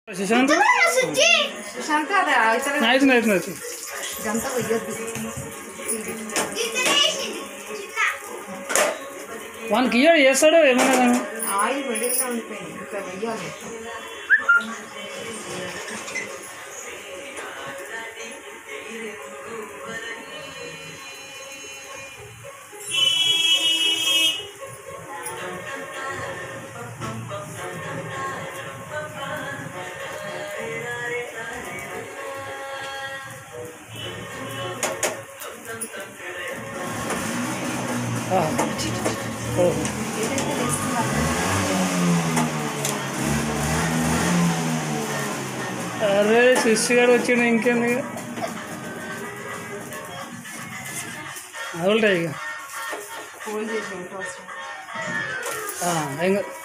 శశాంత్ ఆಯ್ತು వానికి ఇయ్యాడు చేస్తాడు ఏమన్నా కానీ ఆయిల్ వెడిగా ఉండిపోయింది ఇంకా వెయ్యాలి. అరే శిష్యుగాడు వచ్చిండు ఇంకేంది అదులుతాయి ఇక ఫోన్ చేసి ఇంకా